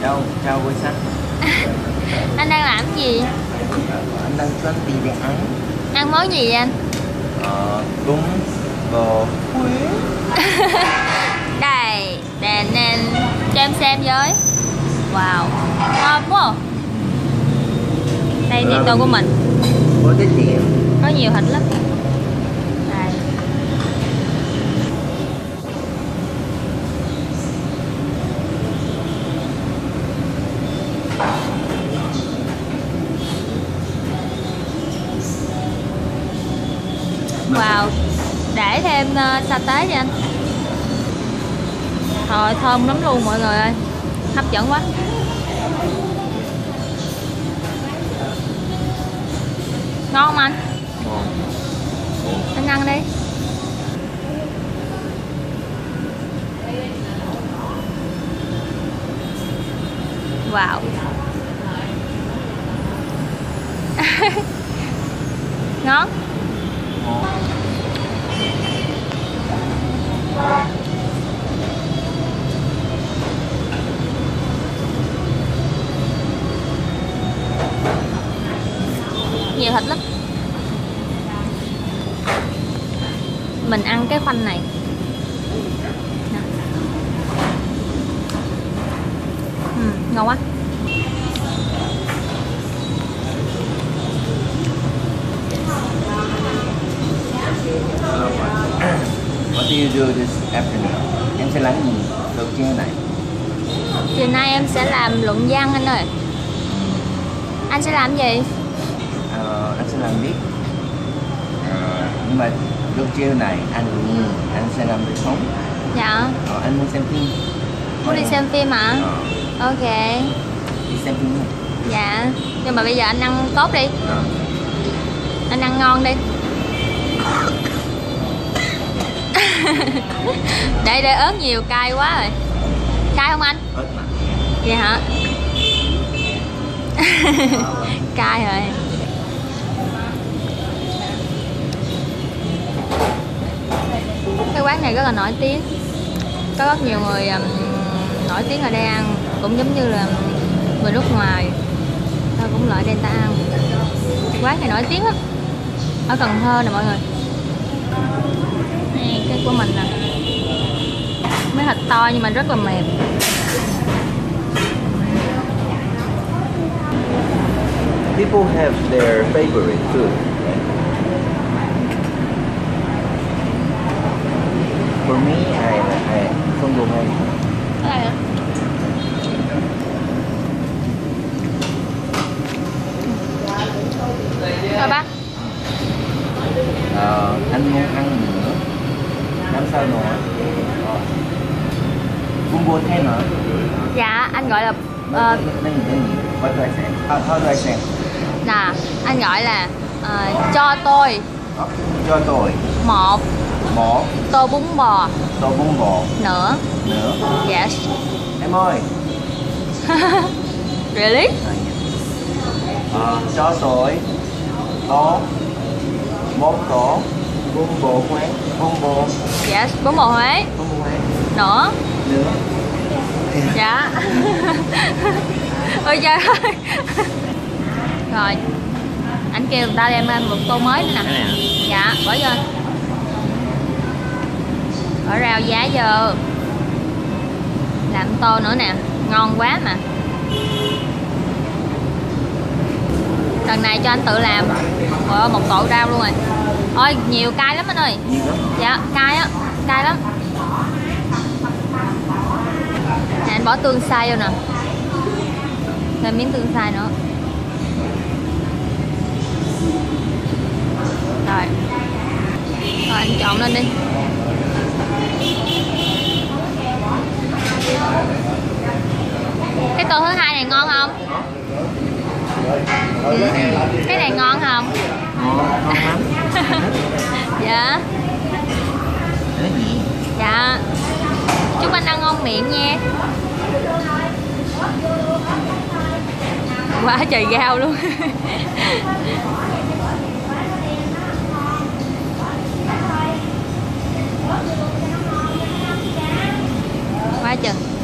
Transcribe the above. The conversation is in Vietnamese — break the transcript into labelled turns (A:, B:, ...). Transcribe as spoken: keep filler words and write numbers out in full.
A: Đâu, chào buổi sáng.
B: Anh đang làm gì?
A: Anh đang chuẩn bị để ăn.
B: Ăn món gì vậy anh?
A: Ờ, bún bò Huế.
B: Đây, nè nè, cho em xem với. Wow, ngon quá à. Đây thì tô của mình.
A: Có cái gì em?
B: Có nhiều thịt lắm. Đây. Wow, để thêm uh, sa tế cho anh. Thôi thơm lắm luôn mọi người ơi, hấp dẫn quá. Ngon không anh?
A: Ngon.
B: Anh ăn đi. Wow. Ngon. Nhiều thịt lắm. Mình ăn cái khoanh này nè. Ừ, ngon quá.
A: What do you do this afternoon? Em sẽ làm gì đầu tiên này?
B: Chiều nay em sẽ làm luận văn anh ơi. Anh sẽ làm gì?
A: Ờ, anh sẽ làm biết. Ờ, nhưng mà lúc chiều này anh anh sẽ làm việc sống.
B: Dạ.
A: Ờ, anh muốn xem phim.
B: Muốn đi xem phim hả?
A: Ờ,
B: Ok.
A: đi xem phim này.
B: Dạ. Nhưng mà bây giờ anh ăn tốt đi.
A: Ờ.
B: Anh ăn ngon đi. Đây đây ớt nhiều cay quá rồi. Cay không anh?
A: Ớt mà.
B: Vậy hả? Cay rồi. Cái quán này rất là nổi tiếng. Có rất nhiều người um, nổi tiếng ở đây ăn. Cũng giống như là người nước ngoài ta cũng lại đây ta ăn. Quán này nổi tiếng lắm. Ở Cần Thơ nè mọi người. Nè, cái của mình nè. Mấy thịt to nhưng mà rất là mềm.
A: People have their favorite food. For me, I, I không dùng hay.
B: Cái này hả? Rồi bác.
A: Ờ, anh muốn ăn gì nữa? Làm sao nữa? Bún bò thêm nữa?
B: Dạ, anh gọi là
A: Nó
B: uh,
A: nó gì cái gì? What do I say? How, how do I say?
B: nè, anh gọi là uh, cho tôi
A: Ờ, cho tôi
B: một
A: một
B: tô bún bò
A: tô bún bò
B: nữa.
A: nữa.
B: Yes.
A: Em ơi.
B: Really?
A: Ờ, cho tôi có một tô bún bò Huế. Bún bò.
B: Yes, bún bò Huế
A: Bún bò Huế.
B: nữa.
A: Nữa.
B: Dạ. Ôi trời ơi. Rồi anh kêu người ta đem lên một tô mới nữa nè.
A: Cái này hả?
B: Dạ, bỏ vô. Bỏ rau giá vô. Làm tô nữa nè. Ngon quá mà. Lần này cho anh tự làm. Ôi, một tổ rau luôn rồi. Ôi nhiều cay lắm anh ơi.
A: Nhiều lắm.
B: Dạ cay á. Cay lắm. Nè anh bỏ tương xay vô nè. Thêm miếng tương xay nữa. Rồi. Rồi anh chọn lên đi. Cái tô thứ hai này ngon không? Ừ. Cái này ngon không?
A: Ngon, ngon lắm.
B: Dạ.
A: Cái gì?
B: Dạ. Chúc anh ăn ngon miệng nha. Quá trời rau luôn. Quá chừng.